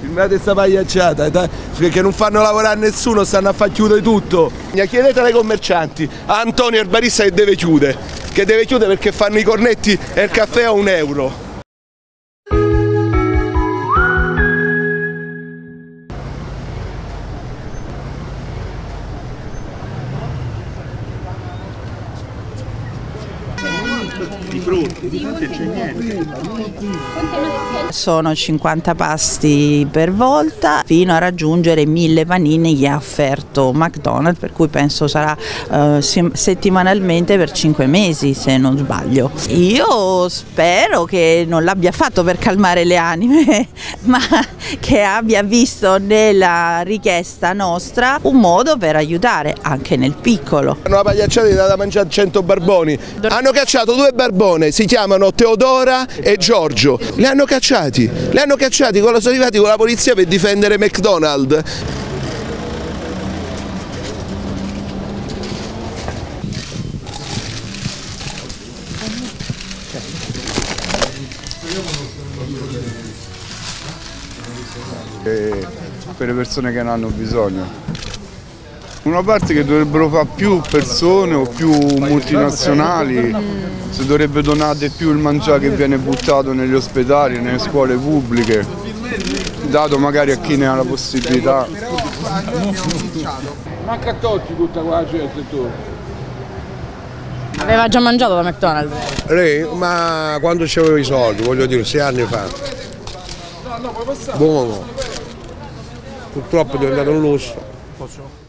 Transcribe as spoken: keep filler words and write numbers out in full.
Filmate sta pagliacciata, perché non fanno lavorare nessuno, stanno a far chiudere tutto. Chiedete ai commercianti, a Antonio il barista che deve chiudere, che deve chiudere perché fanno i cornetti e il caffè a un euro. Di frutti, di frutti c'è niente. Sono cinquanta pasti per volta fino a raggiungere mille panini che ha offerto McDonald's, per cui penso sarà uh, settimanalmente per cinque mesi se non sbaglio. Io spero che non l'abbia fatto per calmare le anime, ma che abbia visto nella richiesta nostra un modo per aiutare anche nel piccolo. Hanno la pagliacciata di dare da mangiare cento barboni, hanno cacciato due barbone, si chiamano Teodora e Giorgio, li hanno cacciati, li hanno cacciati, sono arrivati con la polizia per difendere McDonald's. E per le persone che ne hanno bisogno. Una parte che dovrebbero fare più persone o più multinazionali, si dovrebbe donare di più il mangiare che viene buttato negli ospedali, nelle scuole pubbliche, dato magari a chi ne ha la possibilità. Manca a tutti tutta quella gente tu. Aveva già mangiato da McDonald's? Lei, ma quando c'avevo i soldi, voglio dire, sei anni fa. Buono. Purtroppo è diventato un lusso.